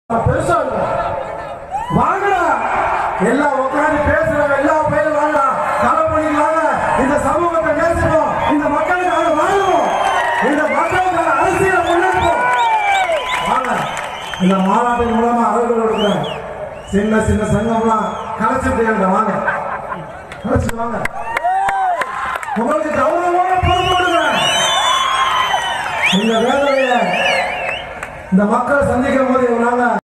பெருசா இருக்கும். வாங்கடா எல்லாம் உட்காந்து பேசுறவங்க எல்லா பயிரும் வாங்கடா, தலை பண்ணிக்கலாங்க. இந்த சமூகத்தை நேசிப்போம், இந்த மக்களுக்காக வாழுவோம், இந்த மக்களுக்கான அரசியலை முன்னெடுப்போம். வாங்க இந்த மாநாட்டின் மூலமா அவர்கள் கொடுக்குற சின்ன சின்ன சங்கம்லாம் கலைச்சிட்டு வாங்க, கலைச்சிட்டு வாங்க. உங்களுக்கு கௌரவமான பொறுப்பு கொடுக்குறேன். இந்த வேலையை இந்த மக்கள் சந்திக்கும் போது நாங்க